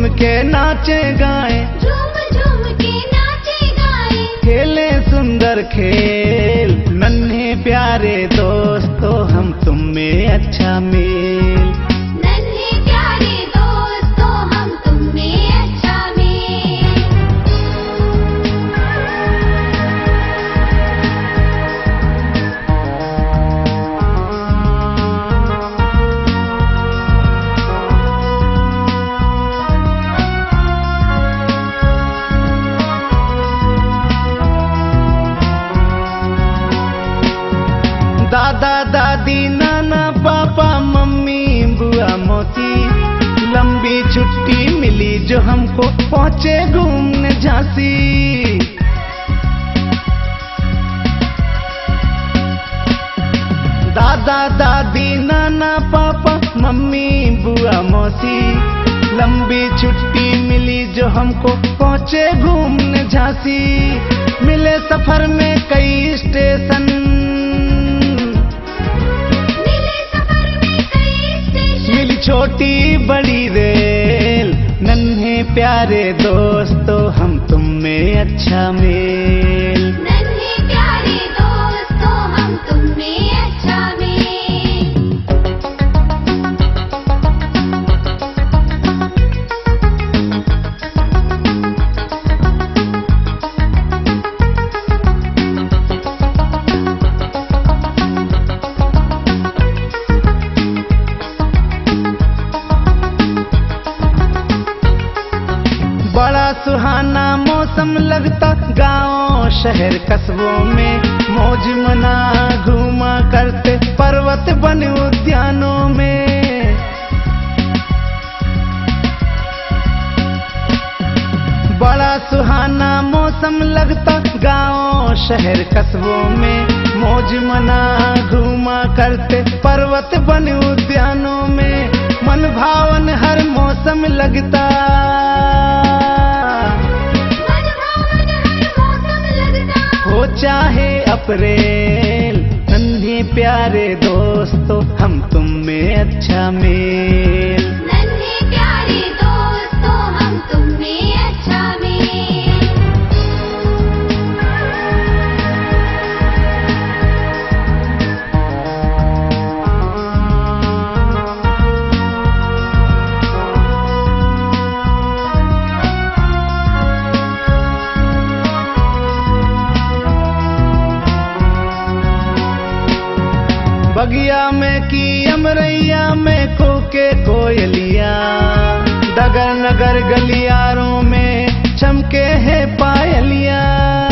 के नाचे गाए, झूम झूम के नाचे गाए, खेले सुंदर खेल। नन्हे प्यारे दोस्तों हम तुम में अच्छा मेल, नन्हे प्यारे दोस्तों हम तुम में अच्छा मेल। दादा दादी नाना पापा मम्मी बुआ मोती, लंबी छुट्टी मिली जो हमको पहुंचे घूमने झांसी। दादा दादी नाना पापा मम्मी बुआ मौसी, लंबी छुट्टी मिली जो हमको पहुंचे घूमने झांसी। मिले सफर में कई स्टेशन, मिली छोटी बड़ी रेल। नन्हे प्यारे दोस्तों हम तुम में अच्छा मेल, नन्हे प्यारे दोस्तों हम तुम में अच्छा मेल। बड़ा सुहाना मौसम लगता गांव शहर कस्बों में, मौज मना घूमा करते पर्वत बन उद्यानों में। बड़ा सुहाना मौसम लगता गांव शहर कस्बों में, मौज मना घूमा करते पर्वत बन उद्यानों में। मन भावन हर मौसम लगता, हो चाहे अप्रैल। नन्हे प्यारे दोस्तों हम तुम में अच्छा मेल, नन्हे प्यारे दोस्तों हम तुम में अच्छा मेल। बगिया में की अमरैया में कोके कोयलिया, डगर नगर गलियारों में चमके हैं पायलिया।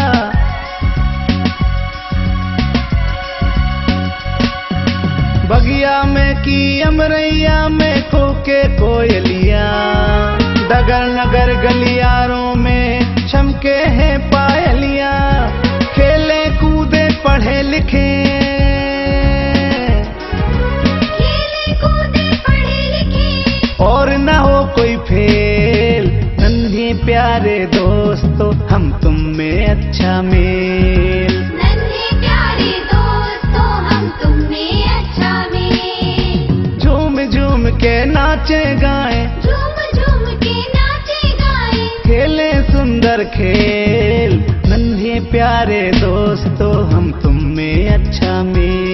बगिया में की अमरैया में कोके कोयलिया, डगर नगर गलियारों में चमके हैं पायलिया। खेले कूदे पढ़े लिखे, और न हो कोई फेल। नन्हे प्यारे दोस्तों हम तुम में अच्छा मेल, नन्हे प्यारे दोस्तों हम तुम में अच्छा मेल। झूम झूम के नाचे गाए, झूम झूम के नाचे गाए, खेले सुंदर खेल। नन्हे प्यारे दोस्तों हम तुम में अच्छा मेल।